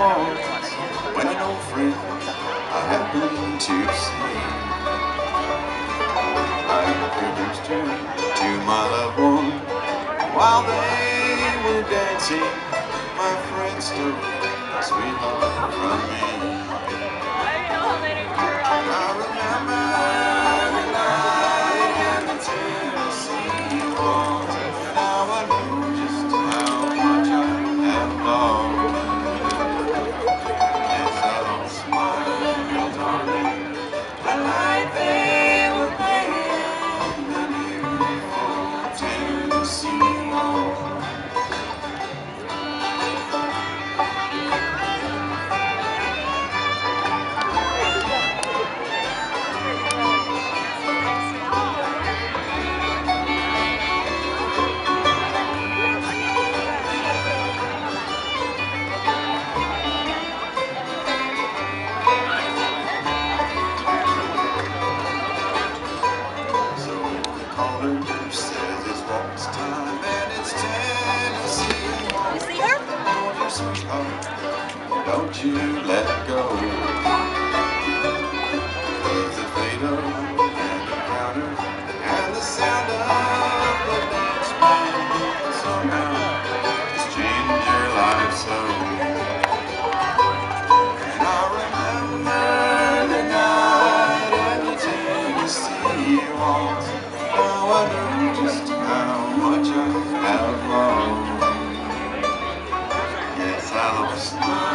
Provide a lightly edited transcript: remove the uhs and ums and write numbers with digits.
waltz when an old friend I happened to see. I proposed to my loved one while they were dancing. My friend stole a sweetheart from me. I remember the night in the Tennessee waltz, and now I know just how much I have lost. Yes, I lost my real darling the night they were playing the beautiful Tennessee waltz. Caller says it's waltz time and it's Tennessee waltz. You see her? Hold your sweetheart, don't you let go. 'Cause the fatal and the counter and the sound of the dance band somehow has changed your life so. And I remember the night at the Tennessee waltz. Now I know just how much I have lost. Yes, I lost.